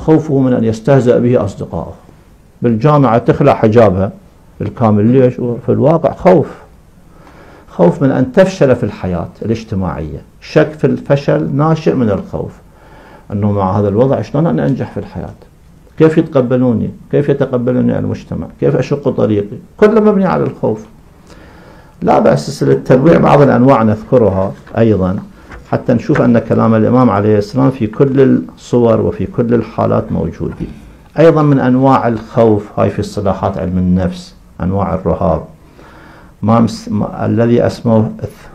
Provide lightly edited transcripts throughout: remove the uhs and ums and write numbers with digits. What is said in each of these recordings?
خوفه من أن يستهزأ به أصدقائه. بالجامعة تخلع حجابها بالكامل، ليش؟ في الواقع خوف من أن تفشل في الحياة الاجتماعية. شك في الفشل ناشئ من الخوف، أنه مع هذا الوضع شلون أنا أنجح في الحياة، كيف يتقبلوني، كيف يتقبلني المجتمع، كيف أشق طريقي، كله مبني على الخوف. لا بأس للتنويع بعض الأنواع نذكرها أيضا حتى نشوف أن كلام الإمام عليه السلام في كل الصور وفي كل الحالات موجودين. أيضا من أنواع الخوف هاي في اصطلاحات علم النفس أنواع الرهاب الذي اسمه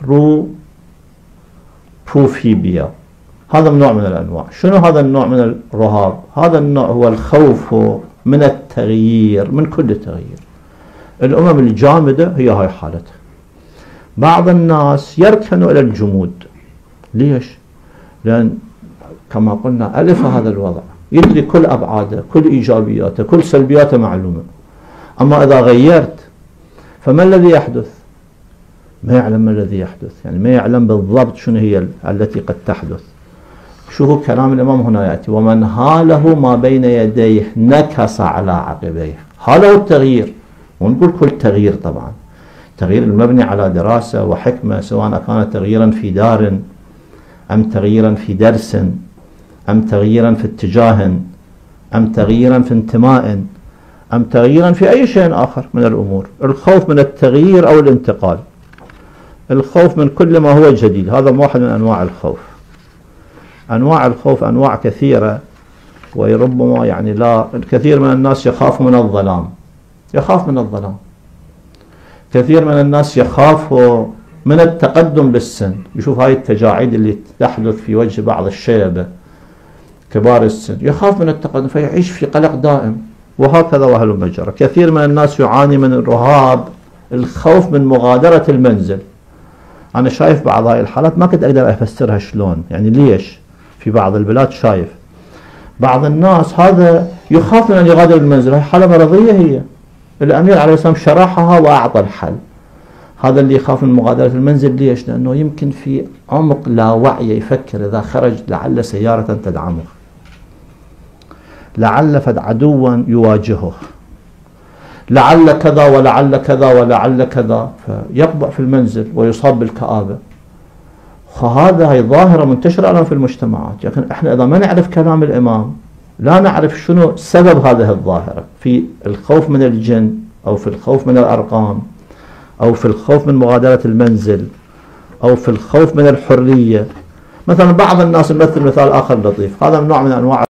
ثروبوفيبيا. هذا نوع من الأنواع. شنو هذا النوع من الرهاب؟ هذا النوع هو الخوف من التغيير، من كل تغيير. الأمم الجامدة هي هاي حالتها. بعض الناس يركنوا إلى الجمود. ليش؟ لأن كما قلنا ألف هذا الوضع، يدري كل أبعاده، كل إيجابياته، كل سلبياته معلومة. أما إذا غيرت فما الذي يحدث؟ ما يعلم ما الذي يحدث، يعني ما يعلم بالضبط شنو هي التي قد تحدث. شوفوا كلام الإمام هنا يأتي: ومن هاله ما بين يديه نكص على عقبيه. هاله التغيير، ونقول كل تغيير طبعا، تغيير المبني على دراسة وحكمة، سواء كان تغييرا في دار أم تغييرا في درس أم تغييرا في اتجاه أم تغييرا في انتماء أم تغييرا في أي شيء آخر من الأمور. الخوف من التغيير أو الانتقال، الخوف من كل ما هو جديد، هذا واحد من أنواع الخوف. أنواع الخوف أنواع كثيرة، وربما يعني لا الكثير من الناس يخاف من الظلام، يخاف من الظلام. كثير من الناس يخاف من التقدم بالسن، يشوف هاي التجاعيد اللي تحدث في وجه بعض الشيبة كبار السن، يخاف من التقدم فيعيش في قلق دائم، وهكذا وهلم جرى. كثير من الناس يعاني من الرهاب، الخوف من مغادرة المنزل. أنا شايف بعض هاي الحالات ما كنت أقدر أفسرها شلون، يعني ليش في بعض البلاد شايف بعض الناس هذا يخاف من أن يغادر المنزل. هاي حالة مرضية، هي الأمير عليه السلام شرحها وأعطى الحل. هذا اللي يخاف من مغادرة المنزل، ليش؟ لأنه يمكن في عمق لا وعي يفكر إذا خرج لعل سيارة تدعمه، لعل فد عدوا يواجهه، لعل كذا ولعل كذا ولعل كذا، فيقبع في المنزل ويصاب بالكآبة. هي ظاهرة منتشرة الآن في المجتمعات، لكن احنا إذا ما نعرف كلام الإمام لا نعرف شنو سبب هذه الظاهرة في الخوف من الجن، أو في الخوف من الأرقام، أو في الخوف من مغادرة المنزل، أو في الخوف من الحرية. مثلا بعض الناس، نمثل مثال آخر لطيف، هذا نوع من أنواع